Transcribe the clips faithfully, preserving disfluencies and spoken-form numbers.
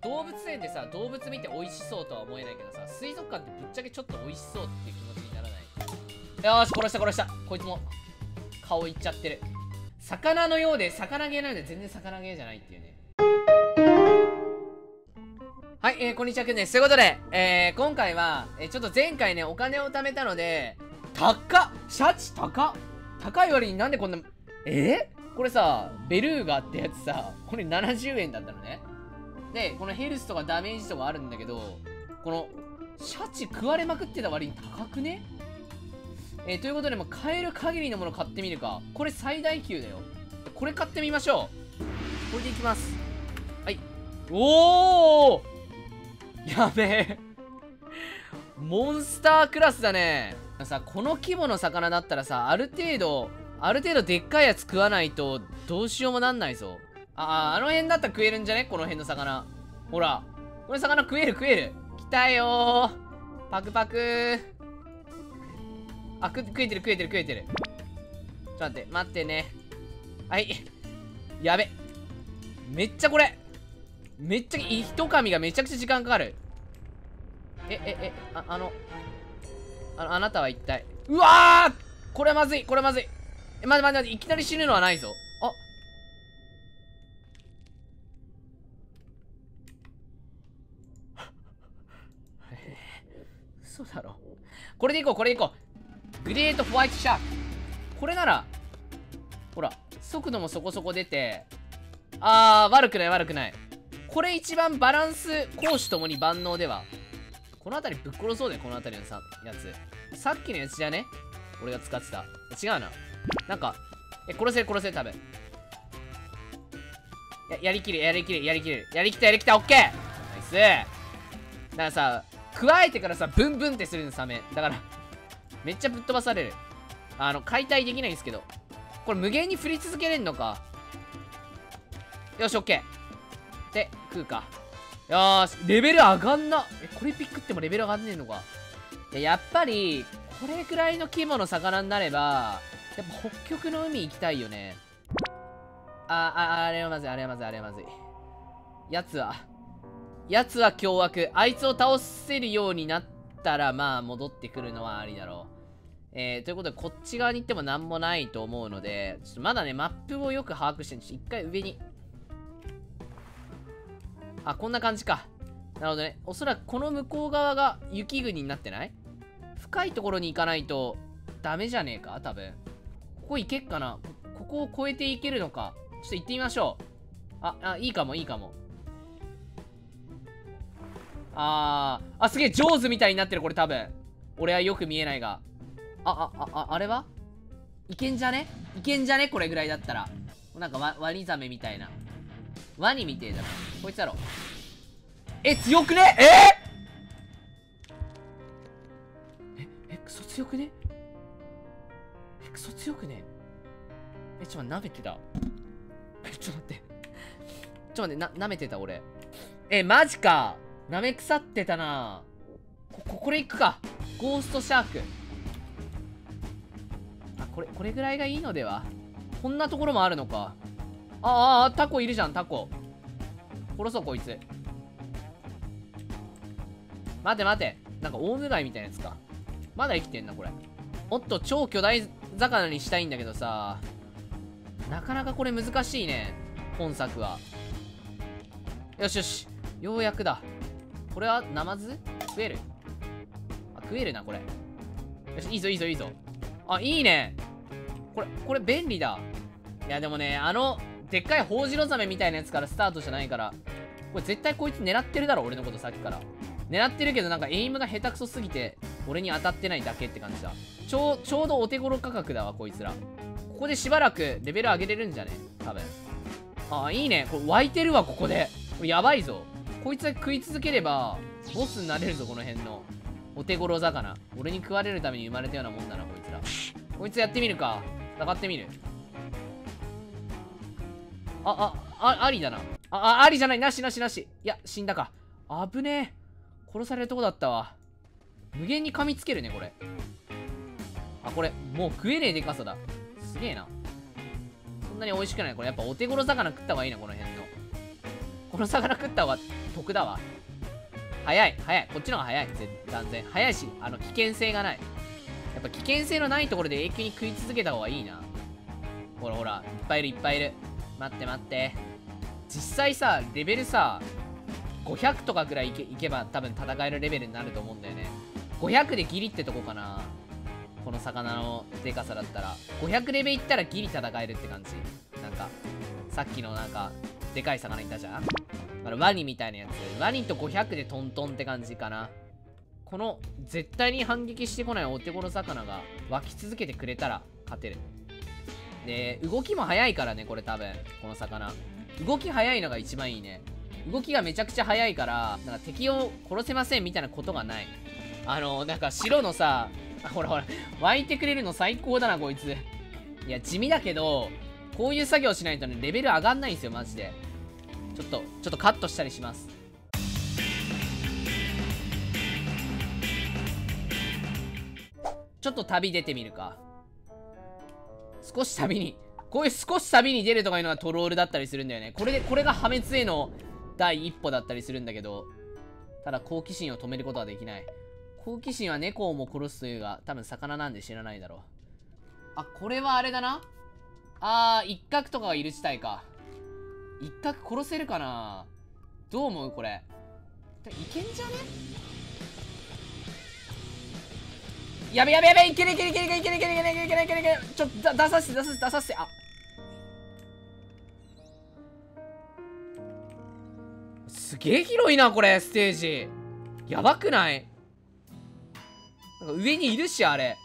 動物園でさ、動物見て美味しそうとは思えないけどさ、水族館ってぶっちゃけちょっと美味しそうっていう気持ちにならない？よーし、殺した殺した。こいつも顔いっちゃってる。魚のようで魚ゲーなので全然魚ゲーじゃないっていうね。はい、えー、こんにちは、くんです。ということで、えー、今回は、えー、ちょっと前回ね、お金を貯めたので、高っ！シャチ高っ！高い割になんでこんな、えー、これさ、ベルーガってやつさ、これななじゅうえんだったのね。で、このヘルスとかダメージとかあるんだけど、この、シャチ食われまくってた割に高くね？えー、ということで、もう買える限りのもの買ってみるか。これ最大級だよ。これ買ってみましょう。これでいきます。はい。おー！やべえ。モンスタークラスだね。さ、この規模の魚だったらさ、ある程度、ある程度でっかいやつ食わないと、どうしようもなんないぞ。ああ、あの辺だったら食えるんじゃね？この辺の魚。ほら。この魚食える食える。来たよー。パクパクー。あ、食えてる食えてる食えてる。ちょっと待って、待ってね。はい。やべ。めっちゃこれ。めっちゃ、一噛みがめちゃくちゃ時間かかる。え、え、え、あ、あの、あの、あなたは一体。うわー！これはまずい、これはまずい。え、待って待って待って、いきなり死ぬのはないぞ。あ。嘘だろ。これでいこう、これでいこう。グレートホワイトシャーク。これなら、ほら、速度もそこそこ出て、あー、悪くない悪くない。これ一番バランス、攻守ともに万能では。この辺りぶっ殺そうだよ、この辺りのさやつ。さっきのやつじゃね？俺が使ってた。違うな。なんか、え、殺せる殺せる、多分。や、やりきる、やりきる、やりきる。やりきった、やりきった、オッケー！ナイス！だからさ、加えてからさ、ブンブンってするのサメ。だから、めっちゃぶっ飛ばされる。あの、解体できないんですけど。これ無限に振り続けれんのか。よし、オッケー。で、食うか。よーし、レベル上がんな。え、これピックってもレベル上がんねえのか。いや、やっぱり、これくらいの規模の魚になれば、やっぱ北極の海行きたいよね。あ、あ、あれはまずい、あれはまずい、あれはまずい。やつは、やつは凶悪。あいつを倒せるようになったら、まあ、戻ってくるのはありだろう。えー、ということで、こっち側に行ってもなんもないと思うので、ちょっとまだね、マップをよく把握して、ちょっと一回上に。あ、こんな感じか。なるほどね。おそらくこの向こう側が雪国になってない？深いところに行かないとダメじゃねえか多分。ここ行けっかな？ こ, ここを越えていけるのか？ちょっと行ってみましょう。あ、あ、いいかも、いいかも。あー、あ、すげえ、ジョーズみたいになってる、これ多分。俺はよく見えないが。あ、あ、あ、あ、あれはいけんじゃね？いけんじゃね？これぐらいだったら。なんかワ、ワニザメみたいな。ワニみてえだな。こいつだろ。え、強くね？えー、え、え、クソ強くね？え、クソ強くね？え、ちょっと待って、舐めてた。え、ちょっと待って。ちょっと待って、な、舐めてた俺。え、マジか。舐め腐ってたな。こ、こ、これいくか。ゴーストシャーク。あ、これ、これぐらいがいいのでは？こんなところもあるのか。ああ、タコいるじゃん、タコ。殺そう、こいつ。待て待て。なんかオウムガイみたいなやつか。まだ生きてんな、これ。もっと超巨大魚にしたいんだけどさ。なかなかこれ難しいね。本作は。よしよし。ようやくだ。これはナマズ？食える？あ、食えるな、これ。よし、いいぞいいぞいいぞ。あ、いいね。これ、これ便利だ。いや、でもね、あの、でっかいホウジロザメみたいなやつからスタートじゃないから、これ絶対こいつ狙ってるだろ、俺のことさっきから。狙ってるけどなんかエイムが下手くそすぎて、俺に当たってないだけって感じだ。ちょう、ちょうどお手頃価格だわ、こいつら。ここでしばらくレベル上げれるんじゃね？多分。ああ、いいね。これ湧いてるわ、ここで。これやばいぞ。こいつが食い続ければ、ボスになれるぞ、この辺の。お手頃魚。俺に食われるために生まれたようなもんだな、こいつら。こいつやってみるか。戦ってみる。あ、あ、あ、ありだな。あ、あ、ありじゃない。なしなしなし。いや、死んだか。あぶねえ。殺されるとこだったわ。無限に噛みつけるね、これ。あ、これ、もう食えねえでかさだ。すげえな。そんなに美味しくない。これやっぱお手頃魚食った方がいいな、この辺の。この魚食った方が得だわ。早い早い、こっちの方が早い。断然早いし、あの危険性がない。やっぱ危険性のないところで永久に食い続けた方がいいな。ほらほら、いっぱいいるいっぱいいる。待って待って、実際さレベルさごひゃくとかぐらいいけいけば多分戦えるレベルになると思うんだよね。ごひゃくでギリってとこかな、この魚のでかさだったら。ごひゃくレベルいったらギリ戦えるって感じ。なんかさっきのなんかでかい魚いたじゃん、あのワニみたいなやつ。ワニとごひゃくでトントンって感じかな。この絶対に反撃してこないお手頃魚が湧き続けてくれたら勝てる。で動きも速いからね、これ多分この魚動き速いのが一番いいね。動きがめちゃくちゃ速いからなんか敵を殺せませんみたいなことがない。あのなんか白のさ、ほらほら湧いてくれるの最高だなこいつ。いや地味だけどこういう作業しないとねレベル上がんないんですよマジで。ちょっとちょっとカットしたりします。ちょっと旅出てみるか。少し旅にこういう少し旅に出るとかいうのはトロールだったりするんだよね。これでこれが破滅への第一歩だったりするんだけど、ただ好奇心を止めることはできない。好奇心は猫をも殺すというが多分魚なんで知らないだろう。あ、これはあれだな。あー一角とかがいる地帯か。一角殺せるかな。どう思うこれ。いけんじゃね。やべやべやべ、いけるいけるいけるいけるいけるいけるいけるいけるいけるいけるいける。ちょっと出させて出させて出させて。あ、すげえ広いなこれステージ。やばくない？なんか上にいるし、あれ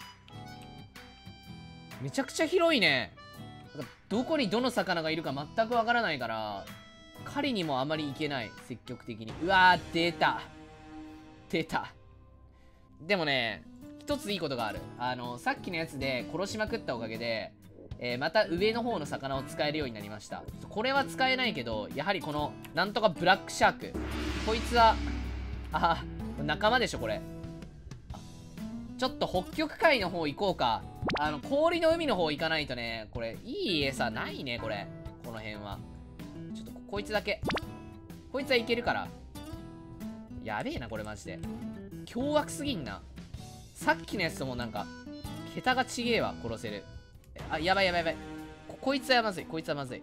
めちゃくちゃ広いね。なんかどこにどの魚がいるか全くわからないから狩りにもあまり行けない。積極的に。うわー出た出た。でもね一ついいことがある。あのさっきのやつで殺しまくったおかげで、えー、また上の方の魚を使えるようになりました。これは使えないけどやはりこのなんとかブラックシャーク、こいつはあ仲間でしょこれ。ちょっと北極海の方行こうか。あの氷の海の方行かないとねこれいい餌ないねこれ。この辺はちょっと こ, こいつだけこいつはいけるから。やべえなこれマジで凶悪すぎんな。さっきのやつともなんか桁がちげえわ。殺せる。あ、やばいやばいやばい。 こ, こいつはまずいこいつはまずい。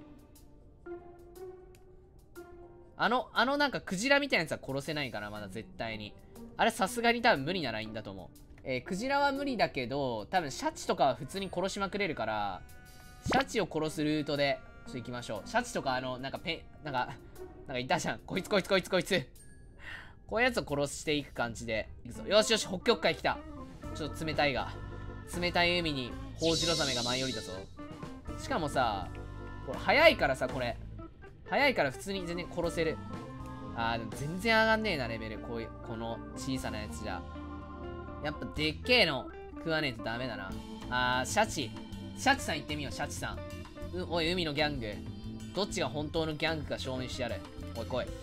あのあのなんかクジラみたいなやつは殺せないからまだ絶対に。あれさすがに多分無理なラインだと思う。えー、クジラは無理だけど多分シャチとかは普通に殺しまくれるからシャチを殺すルートでちょっと行きましょう。シャチとかあのなんかペなんかなんかいたじゃん。こいつこいつこいつこいつこういうやつを殺していく感じでいくぞ。よしよし北極海来た。ちょっと冷たいが冷たい海にホウジロザメが舞い降りたぞ。しかもさこれ早いからさ、これ早いから普通に全然殺せる。あーでも全然上がんねえなレベル。こういうこの小さなやつじゃやっぱでっけえの食わねえとダメだな。あーシャチシャチさん行ってみよう。シャチさん、うおい海のギャング、どっちが本当のギャングか証明してやる。おい来い。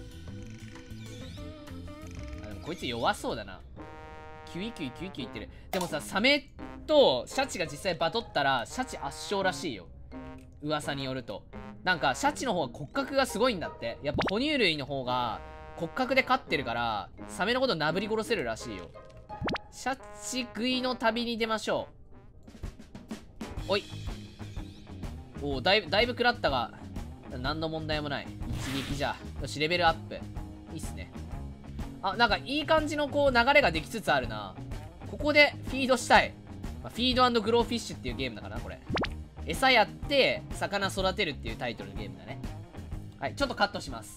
あでもこいつ弱そうだな。キュイキュイキュイキュイ言ってる。でもさサメとシャチが実際バトったらシャチ圧勝らしいよ噂によると。なんかシャチの方が骨格がすごいんだって。やっぱ哺乳類の方が骨格で勝ってるからサメのことなぶり殺せるらしいよ。シャチ食いの旅に出ましょう。おいおお、だいぶだいぶ食らったが何の問題もない。一撃じゃ。よしレベルアップいいっすね。あなんかいい感じのこう流れができつつあるな。ここでフィードしたい、まあ、フィード&グローフィッシュっていうゲームだからなこれ。餌やって魚育てるっていうタイトルのゲームだね。はいちょっとカットします。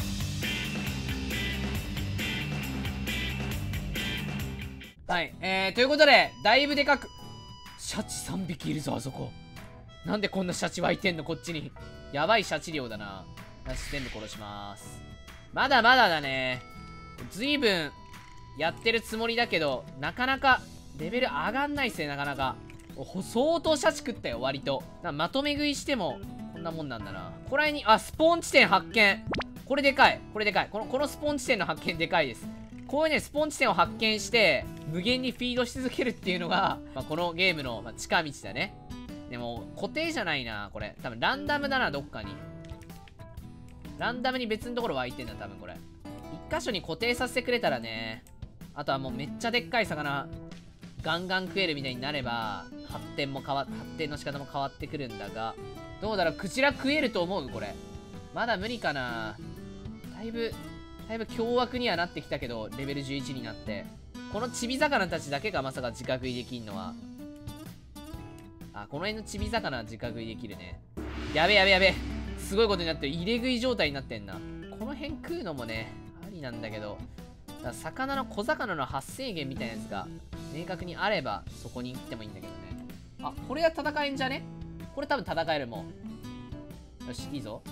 はい、えー、ということでだいぶでかくシャチさんびきいるぞあそこ。なんでこんなシャチ湧いてんのこっちに。やばいシャチ量だな。よし全部殺します。まだまだだね。ずいぶんやってるつもりだけどなかなかレベル上がんないっすね。なかなか相当シャチ食ったよ割と。なんかまとめ食いしてもこんなもんなんだな。これにあスポーン地点発見。これでかいこれでかい。このこのスポーン地点の発見でかいです。こういうねスポーン地点を発見して無限にフィードし続けるっていうのが、まあ、このゲームの、まあ、近道だね。でも固定じゃないなこれ。多分ランダムだなどっかに。 ランダムに別のところ湧いてんだ、多分これ。一箇所に固定させてくれたらね。あとはもうめっちゃでっかい魚、ガンガン食えるみたいになれば、発展も変わ、発展の仕方も変わってくるんだが、どうだろう、クジラ食えると思うこれ。まだ無理かな。だいぶ、だいぶ凶悪にはなってきたけど、レベルじゅういちになって。このチビ魚たちだけがまさか自家食いできんのは。あ、この辺のチビ魚は自家食いできるね。やべやべやべ。すごいことになってる。入れ食い状態になってんな。この辺食うのもね、ありなんだけど、だから魚の小魚の発生源みたいなやつが明確にあればそこに行ってもいいんだけどね。あ、これは戦えんじゃね？これ多分戦えるもん。よし、いいぞ。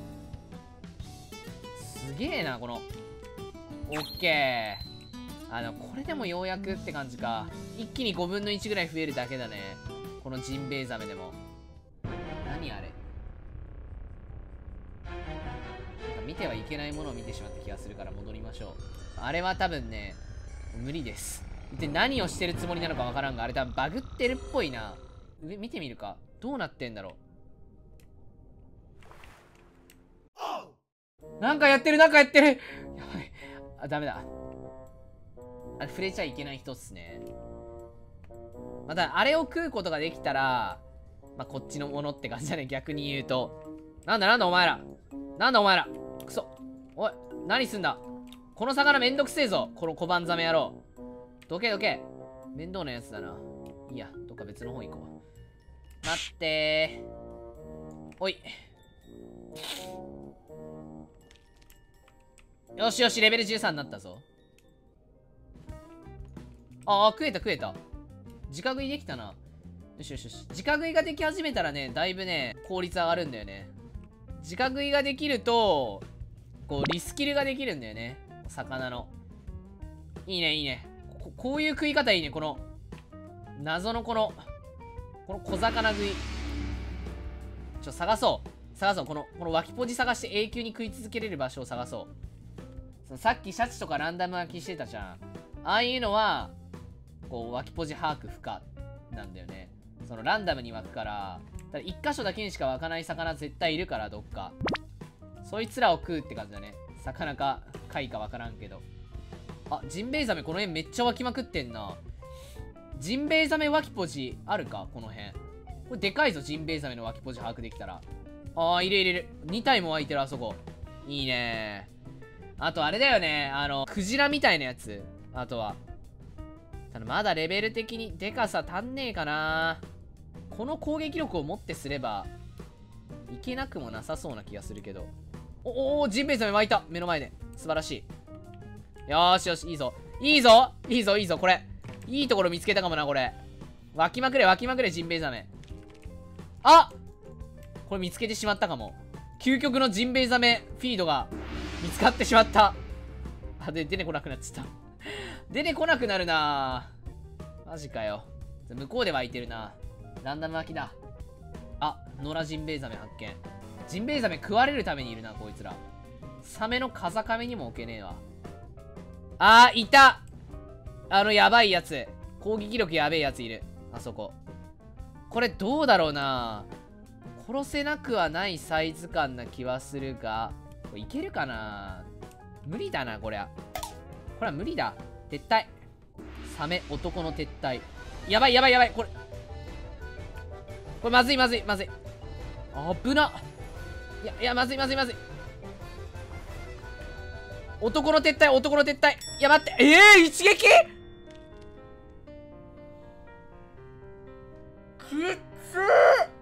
すげえな、この。オッケー。あの、これでもようやくって感じか。一気にごぶんのいちぐらい増えるだけだね。このジンベエザメでも。何あれ？見てはいけないものを見てしまった気がするから戻りましょう。あれは多分ね、無理です。一体何をしてるつもりなのかわからんが、あれ多分バグってるっぽいな。上見てみるか。どうなってんだろう。なんかやってる、なんかやってる。やばい。あ、ダメだ。あれ触れちゃいけない人っすね。また、あれを食うことができたら、まあ、こっちのものって感じだね、逆に言うと。なんだなんだお前ら。なんだお前ら。くそ。おい、何すんだ。この魚めんどくせえぞ。この小判ザメ野郎。どけどけ。面倒なやつだな。いいや、どっか別の方行こう。待ってー。おい。よしよし、レベルじゅうさんになったぞ。ああ、食えた食えた。自家食いできたな。よしよしよし。自家食いができ始めたらね、だいぶね、効率上がるんだよね。自家食いができると、こう、リスキルができるんだよね。魚の。いいね、いいね。こ, こういう食い方いいね。この、謎のこの、この小魚食い。ちょ、探そう。探そう。この、この脇ポジ探して永久に食い続けれる場所を探そう。そのさっきシャチとかランダム焼きしてたじゃん。ああいうのは、こう、脇ポジ把握不可なんだよね。そのランダムに湧くから、だいっ箇所だけにしか湧かない魚絶対いるから、どっか。そいつらを食うって感じだね。魚か貝かわからんけど。あ、ジンベエザメこの辺めっちゃ湧きまくってんな。ジンベエザメ湧きポジあるかこの辺。これでかいぞ、ジンベエザメの湧きポジ把握できたら。あー、いるいるいる。に体も湧いてる、あそこ。いいねー。あとあれだよね。あの、クジラみたいなやつ。あとは。ただまだレベル的にでかさ足んねえかな。この攻撃力をもってすれば、いけなくもなさそうな気がするけど。おお、ジンベエザメ湧いた。目の前で。素晴らしい。よーしよし、いいぞ。いいぞいいぞいいぞ、これ。いいところ見つけたかもな、これ。湧きまくれ、湧きまくれ、ジンベエザメ。あ、これ見つけてしまったかも。究極のジンベエザメフィードが見つかってしまった。あ、で、出てこなくなっちゃった。出てこなくなるなぁ。マジかよ。向こうで湧いてるな。ランダム湧きだ。あ、野良ジンベエザメ発見。ジンベエザメ食われるためにいるな、こいつら。サメの風上にも置けねえわ。あー、いた。あの、やばいやつ。攻撃力やべえやついる。あそこ。これどうだろうな。殺せなくはないサイズ感な気はするが、これいけるかな。無理だな、こりゃ。これは無理だ。撤退。サメ、男の撤退。やばいやばいやばい。これ。これまずいまずいまずい。あぶな。いや、いや、まずいまずいまずい。男の撤退、男の撤退。いや、待って。ええー、一撃きっつー。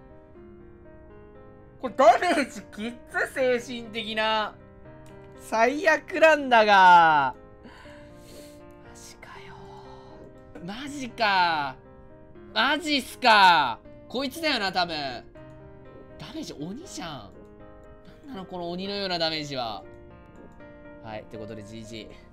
これダメージきっつ、精神的な。最悪なんだが。マジかよ。マジか。マジっすか。こいつだよな、多分。ダメージ鬼じゃん。なんなのこの鬼のようなダメージは。はい、ってことで ジージー。